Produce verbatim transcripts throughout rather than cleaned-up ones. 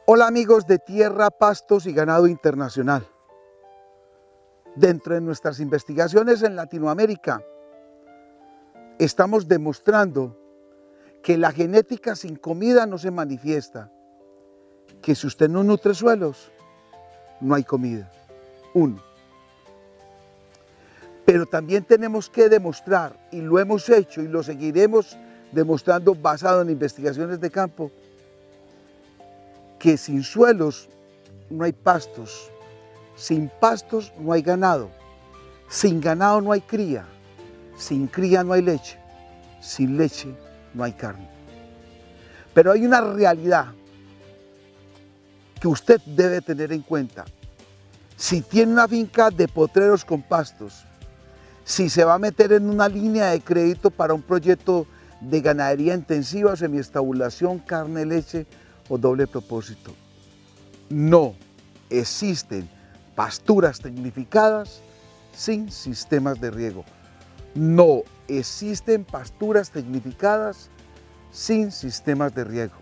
Hola amigos de Tierra, Pastos y Ganado Internacional. Dentro de nuestras investigaciones en Latinoamérica, estamos demostrando que la genética sin comida no se manifiesta, que si usted no nutre suelos, no hay comida. Uno. Pero también tenemos que demostrar, y lo hemos hecho y lo seguiremos demostrando basado en investigaciones de campo, que sin suelos no hay pastos, sin pastos no hay ganado, sin ganado no hay cría, sin cría no hay leche, sin leche no hay carne. Pero hay una realidad que usted debe tener en cuenta. Si tiene una finca de potreros con pastos, si se va a meter en una línea de crédito para un proyecto de ganadería intensiva, semiestabulación, carne, leche o doble propósito, no existen pasturas tecnificadas sin sistemas de riego. No existen pasturas tecnificadas sin sistemas de riego.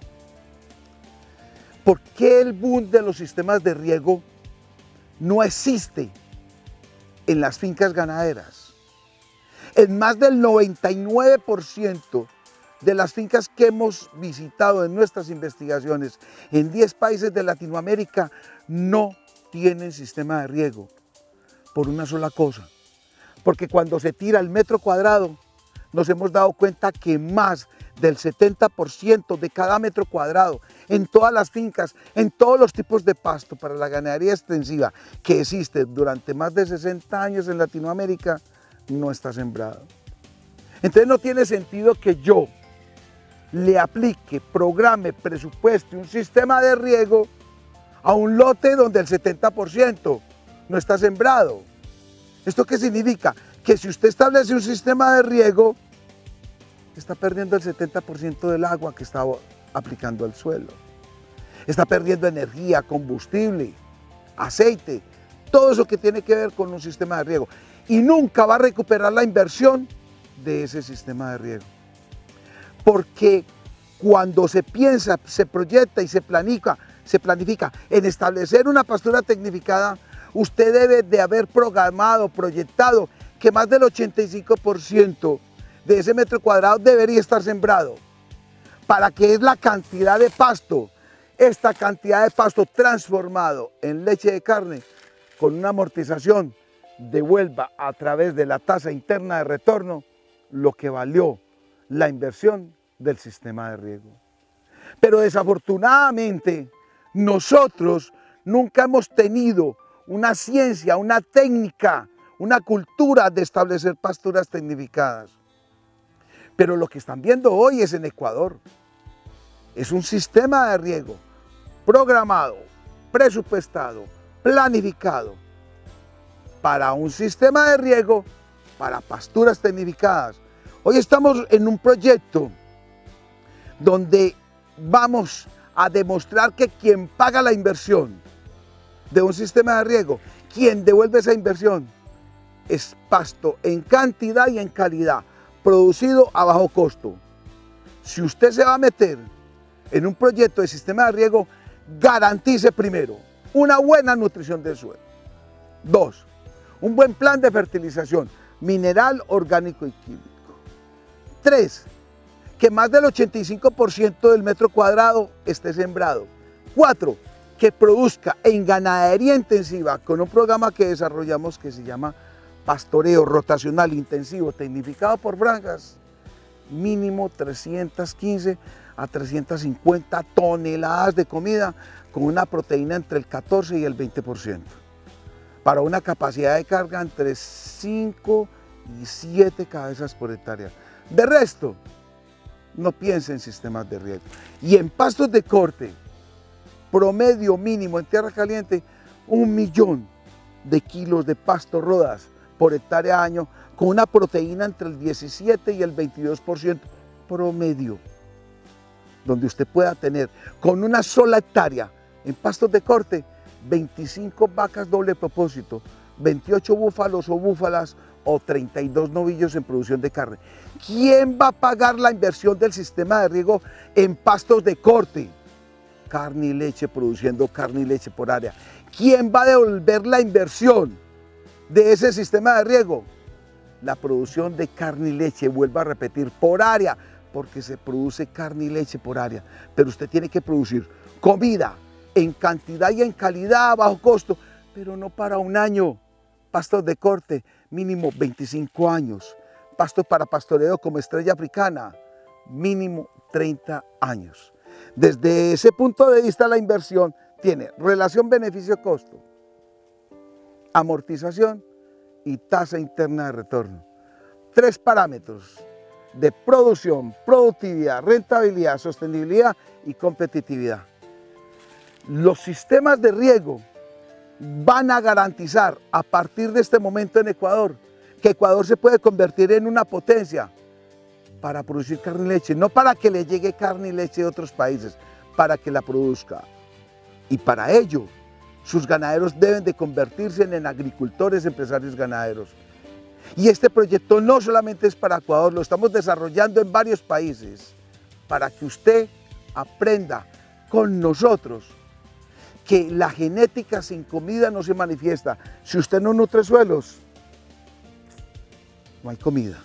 ¿Por qué el boom de los sistemas de riego no existe en las fincas ganaderas? En más del noventa y nueve por ciento de las fincas que hemos visitado en nuestras investigaciones en diez países de Latinoamérica no tienen sistema de riego por una sola cosa, porque cuando se tira el metro cuadrado nos hemos dado cuenta que más del setenta por ciento de cada metro cuadrado en todas las fincas, en todos los tipos de pasto para la ganadería extensiva que existe durante más de sesenta años en Latinoamérica, no está sembrado. Entonces no tiene sentido que yo le aplique, programe, presupueste un sistema de riego a un lote donde el setenta por ciento no está sembrado. ¿Esto qué significa? Que si usted establece un sistema de riego, está perdiendo el setenta por ciento del agua que está aplicando al suelo. Está perdiendo energía, combustible, aceite, todo eso que tiene que ver con un sistema de riego. Y nunca va a recuperar la inversión de ese sistema de riego. Porque cuando se piensa, se proyecta y se planifica, se planifica en establecer una pastura tecnificada, usted debe de haber programado, proyectado que más del ochenta y cinco por ciento de ese metro cuadrado debería estar sembrado. Para que es la cantidad de pasto, esta cantidad de pasto transformado en leche de carne con una amortización devuelva a través de la tasa interna de retorno lo que valió la inversión del sistema de riego. Pero desafortunadamente nosotros nunca hemos tenido una ciencia, una técnica, una cultura de establecer pasturas tecnificadas. Pero lo que están viendo hoy es en Ecuador. Es un sistema de riego programado, presupuestado, planificado para un sistema de riego para pasturas tecnificadas. Hoy estamos en un proyecto donde vamos a demostrar que quien paga la inversión de un sistema de riego, quien devuelve esa inversión, es pasto en cantidad y en calidad, producido a bajo costo. Si usted se va a meter en un proyecto de sistema de riego, garantice primero una buena nutrición del suelo. Dos, un buen plan de fertilización mineral, orgánico y químico. Tres, que más del ochenta y cinco por ciento del metro cuadrado esté sembrado. Cuatro, que produzca en ganadería intensiva con un programa que desarrollamos que se llama pastoreo rotacional intensivo tecnificado por franjas, mínimo trescientas quince a trescientas cincuenta toneladas de comida con una proteína entre el catorce y el veinte por ciento, para una capacidad de carga entre cinco y siete cabezas por hectárea. De resto, no piense en sistemas de riego. Y en pastos de corte, promedio mínimo en tierra caliente, un millón de kilos de pasto rodas por hectárea año, con una proteína entre el diecisiete y el veintidós por ciento promedio, donde usted pueda tener con una sola hectárea en pastos de corte veinticinco vacas doble propósito, veintiocho búfalos o búfalas o treinta y dos novillos en producción de carne. ¿Quién va a pagar la inversión del sistema de riego en pastos de corte? carne y leche, produciendo carne y leche por área. ¿Quién va a devolver la inversión de ese sistema de riego? La producción de carne y leche, vuelvo a repetir, por área, porque se produce carne y leche por área. Pero usted tiene que producir comida en cantidad y en calidad a bajo costo, pero no para un año. Pastos de corte, mínimo veinticinco años. Pastos para pastoreo como estrella africana, mínimo treinta años. Desde ese punto de vista, la inversión tiene relación beneficio-costo, amortización y tasa interna de retorno. Tres parámetros de producción, productividad, rentabilidad, sostenibilidad y competitividad. Los sistemas de riego van a garantizar a partir de este momento en Ecuador que Ecuador se puede convertir en una potencia para producir carne y leche, no para que le llegue carne y leche de otros países, para que la produzca. Y para ello, sus ganaderos deben de convertirse en agricultores, empresarios ganaderos. Y este proyecto no solamente es para Ecuador, lo estamos desarrollando en varios países, para que usted aprenda con nosotros que la genética sin comida no se manifiesta. Si usted no nutre suelos, no hay comida.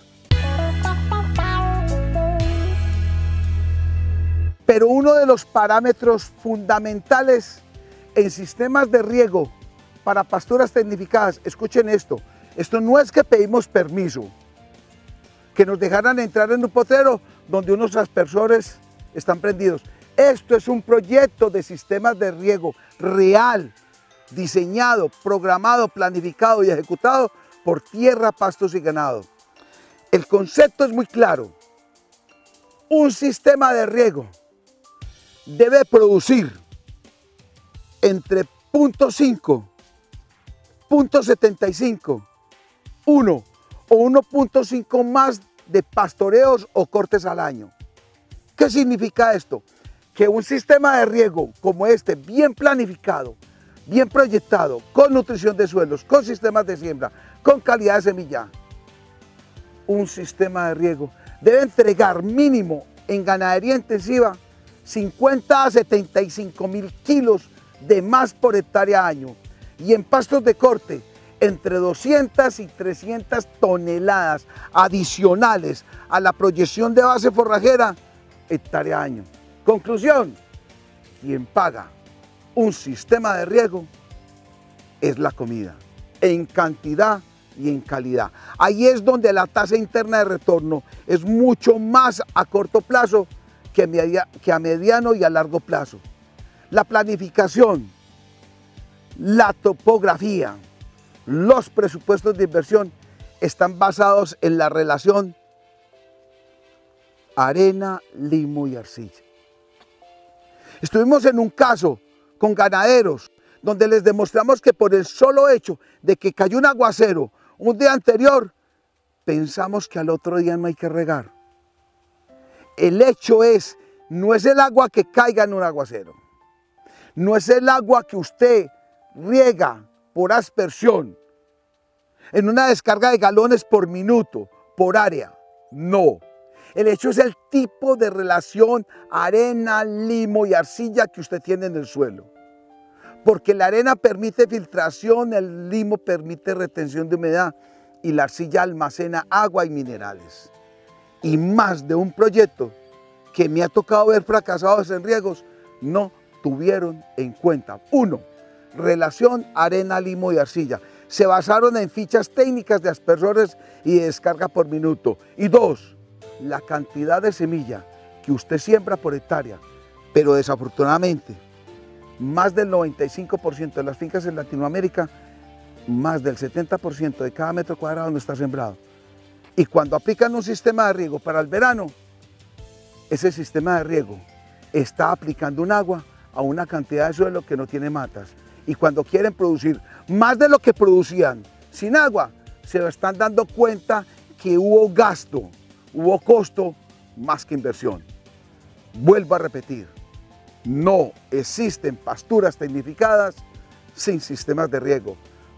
Pero uno de los parámetros fundamentales en sistemas de riego para pasturas tecnificadas, escuchen esto, esto no es que pedimos permiso, que nos dejaran entrar en un potrero donde unos aspersores están prendidos. Esto es un proyecto de sistemas de riego real, diseñado, programado, planificado y ejecutado por tierra, pastos y ganado. El concepto es muy claro. Un sistema de riego debe producir entre cero punto cinco, cero punto setenta y cinco, uno o uno punto cinco más de pastoreos o cortes al año. ¿Qué significa esto? Que un sistema de riego como este, bien planificado, bien proyectado, con nutrición de suelos, con sistemas de siembra, con calidad de semilla, un sistema de riego debe entregar mínimo en ganadería intensiva cincuenta a setenta y cinco mil kilos de más por hectárea año y en pastos de corte entre doscientas y trescientas toneladas adicionales a la proyección de base forrajera hectárea año. Conclusión, quien paga un sistema de riego es la comida, en cantidad y en calidad. Ahí es donde la tasa interna de retorno es mucho más a corto plazo que, media, que a mediano y a largo plazo. La planificación, la topografía, los presupuestos de inversión están basados en la relación arena, limo y arcilla. Estuvimos en un caso con ganaderos donde les demostramos que por el solo hecho de que cayó un aguacero un día anterior, pensamos que al otro día no hay que regar. El hecho es, no es el agua que caiga en un aguacero, no es el agua que usted riega por aspersión, en una descarga de galones por minuto, por área, no. El hecho es el tipo de relación arena, limo y arcilla que usted tiene en el suelo. Porque la arena permite filtración, el limo permite retención de humedad y la arcilla almacena agua y minerales. Y más de un proyecto que me ha tocado ver fracasados en riegos no tuvieron en cuenta. Uno, relación arena, limo y arcilla. Se basaron en fichas técnicas de aspersores y de descarga por minuto. Y dos, la cantidad de semilla que usted siembra por hectárea, pero desafortunadamente más del noventa y cinco por ciento de las fincas en Latinoamérica, más del setenta por ciento de cada metro cuadrado no está sembrado. Y cuando aplican un sistema de riego para el verano, ese sistema de riego está aplicando un agua a una cantidad de suelo que no tiene matas. Y cuando quieren producir más de lo que producían sin agua, se están dando cuenta que hubo gasto, hubo costo más que inversión. Vuelvo a repetir, no existen pasturas tecnificadas sin sistemas de riego.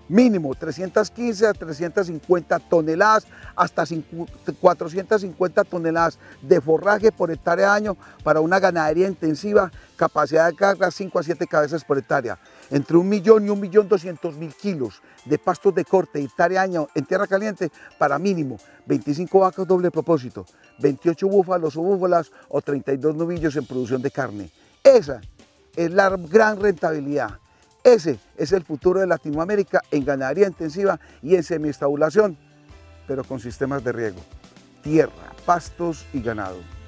Mínimo trescientas quince a trescientas cincuenta toneladas, hasta cuatrocientas cincuenta toneladas de forraje por hectárea año para una ganadería intensiva, capacidad de carga cinco a siete cabezas por hectárea. Entre un millón y un millón doscientos mil kilos de pastos de corte hectárea año en tierra caliente para mínimo veinticinco vacas doble propósito, veintiocho búfalos o búfalas o treinta y dos novillos en producción de carne. Esa es la gran rentabilidad. Ese es el futuro de Latinoamérica en ganadería intensiva y en semiestabulación, pero con sistemas de riego, tierra, pastos y ganado.